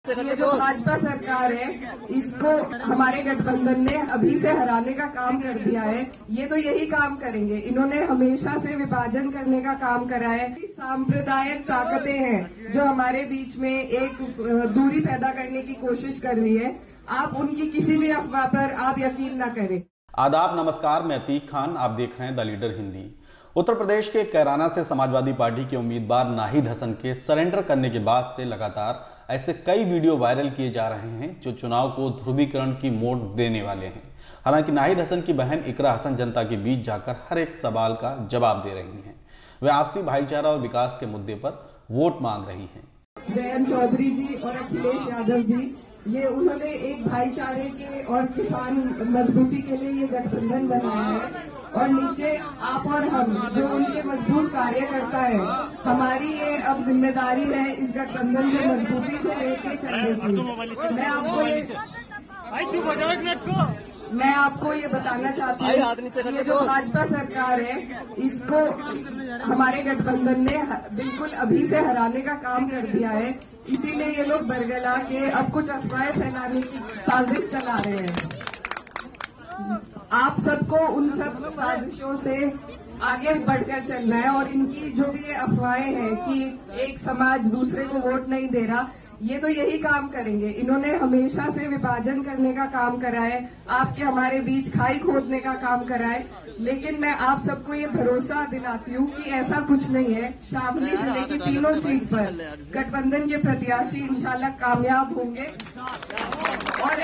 ये जो भाजपा सरकार है, इसको हमारे गठबंधन ने अभी से हराने का काम कर दिया है। ये तो यही काम करेंगे। इन्होंने हमेशा से विभाजन करने का काम करा है। सांप्रदायिक ताकतें हैं जो हमारे बीच में एक दूरी पैदा करने की कोशिश कर रही है। आप उनकी किसी भी अफवाह पर आप यकीन न करें। आदाब, नमस्कार। मैं अतीक खान, आप देख रहे हैं द लीडर हिंदी। उत्तर प्रदेश के कैराना से समाजवादी पार्टी के उम्मीदवार नाहिद हसन के सरेंडर करने के बाद से लगातार ऐसे कई वीडियो वायरल किए जा रहे हैं जो चुनाव को ध्रुवीकरण की मोड़ देने वाले हैं। हालांकि नाहिद हसन की बहन इकरा हसन जनता के बीच जाकर हर एक सवाल का जवाब दे रही हैं। वे आपसी भाईचारा और विकास के मुद्दे पर वोट मांग रही हैं। जयंत चौधरी जी और अखिलेश यादव जी, ये उन्होंने एक भाईचारे के और किसान मजबूती के लिए ये गठबंधन बनाया है और नीचे आप और हम जो उनके मजबूत कार्यकर्ता है, हमारी ये अब जिम्मेदारी है इस गठबंधन को मजबूती से लेके चलने की। मैं आपको ये बताना चाहती हूँ, ये जो भाजपा सरकार है, इसको हमारे गठबंधन ने बिल्कुल अभी से हराने का काम कर दिया है। इसीलिए ये लोग बरगला के अब कुछ अफवाहें फैलाने की साजिश चला रहे हैं। आप सबको उन सब साजिशों से आगे बढ़कर चलना है और इनकी जो भी ये अफवाहें हैं कि एक समाज दूसरे को वोट नहीं दे रहा, ये तो यही काम करेंगे। इन्होंने हमेशा से विभाजन करने का काम करा है, आपके हमारे बीच खाई खोदने का काम करा है। लेकिन मैं आप सबको ये भरोसा दिलाती हूँ कि ऐसा कुछ नहीं है। शामली जिले की तीनों सीट पर गठबंधन के प्रत्याशी इंशाल्लाह कामयाब होंगे और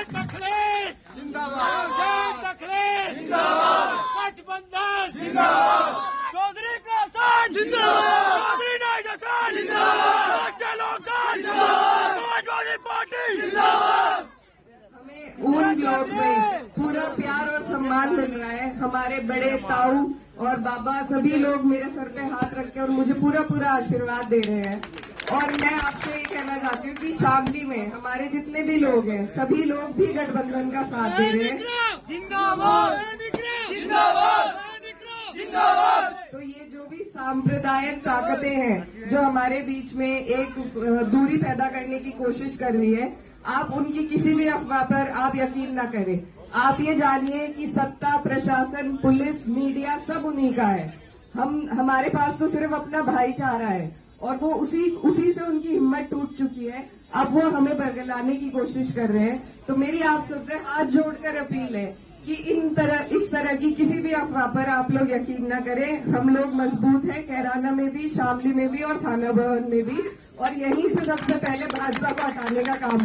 चौधरी का साथ चौधरी नाहिद हसन राष्ट्रीय लोकदल समाजवादी पार्टी। हमें उन लोग में पूरा प्यार और सम्मान मिल रहा है। हमारे बड़े ताऊ और बाबा सभी लोग मेरे सर पे हाथ रख के और मुझे पूरा आशीर्वाद दे रहे हैं। और मैं आपसे ये कहना चाहती हूँ कि शामली में हमारे जितने भी लोग हैं, सभी लोग भी गठबंधन का साथ दे रहे हैं। जिंदाबाद जिंदाबाद जिंदाबाद। तो ये जो भी सांप्रदायिक ताकतें हैं जो हमारे बीच में एक दूरी पैदा करने की कोशिश कर रही है, आप उनकी किसी भी अफवाह पर आप यकीन न करें। आप ये जानिए कि सत्ता, प्रशासन, पुलिस, मीडिया सब उन्हीं का है। हमारे पास तो सिर्फ अपना भाईचारा है और वो उसी से उनकी हिम्मत टूट चुकी है। अब वो हमें बरगलाने की कोशिश कर रहे हैं। तो मेरी आप सबसे हाथ जोड़कर अपील है कि इस तरह की किसी भी अफवाह पर आप लोग यकीन न करें। हम लोग मजबूत हैं, कैराना में भी, शामली में भी और थाना भवन में भी, और यहीं से सबसे पहले भाजपा को हटाने का काम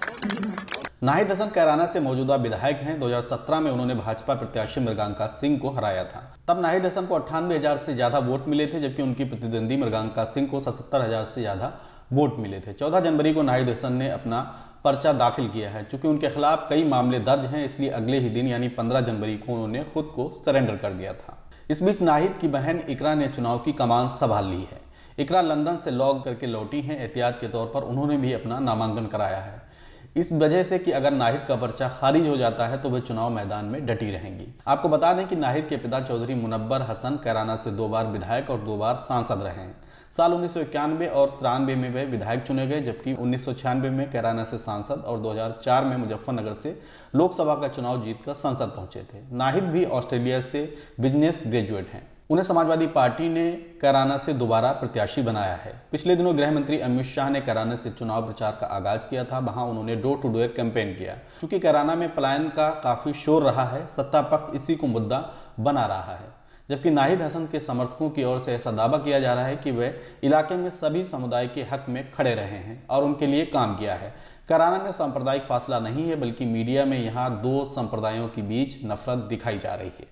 होगा। नाहिद हसन कैराना से मौजूदा विधायक हैं। 2017 में उन्होंने भाजपा प्रत्याशी मृगांका सिंह को हराया था। तब नाहिद हसन को 98,000 से ज्यादा वोट मिले थे, जबकि उनकी प्रतिद्वंदी मृगांका सिंह को 77,000 से ज्यादा वोट मिले थे। 14 जनवरी को नाहिद हसन ने अपना पर्चा दाखिल किया है। चूंकि उनके खिलाफ कई मामले दर्ज हैं, इसलिए अगले ही दिन यानी 15 जनवरी को उन्होंने खुद को सरेंडर कर दिया था। इस बीच नाहिद की बहन इकरा ने चुनाव की कमान संभाल ली है। इकरा लंदन से लॉग करके लौटी हैं। एहतियात के तौर पर उन्होंने भी अपना नामांकन कराया है, इस वजह से कि अगर नाहिद का पर्चा खारिज हो जाता है तो वे चुनाव मैदान में डटी रहेंगी। आपको बता दें कि नाहिद के पिता चौधरी मुनव्वर हसन कैराना से 2 बार विधायक और 2 बार सांसद रहे हैं। साल 1991 और 93 में वे विधायक चुने गए, जबकि 1996 में कैराना से सांसद और 2004 में मुजफ्फरनगर से लोकसभा का चुनाव जीतकर संसद पहुंचे थे। नाहिद भी ऑस्ट्रेलिया से बिजनेस ग्रेजुएट हैं। उन्हें समाजवादी पार्टी ने कैराना से दोबारा प्रत्याशी बनाया है। पिछले दिनों गृह मंत्री अमित शाह ने कैराना से चुनाव प्रचार का आगाज किया था। वहां उन्होंने डोर टू डोर कैंपेन किया। क्योंकि कैराना में पलायन का काफी शोर रहा है, सत्ता पक्ष इसी को मुद्दा बना रहा है। जबकि नाहिद हसन के समर्थकों की ओर से ऐसा दावा किया जा रहा है कि वे इलाके में सभी समुदाय के हक में खड़े रहे हैं और उनके लिए काम किया है। कैराना में सांप्रदायिक फासला नहीं है, बल्कि मीडिया में यहाँ 2 संप्रदायों के बीच नफरत दिखाई जा रही है।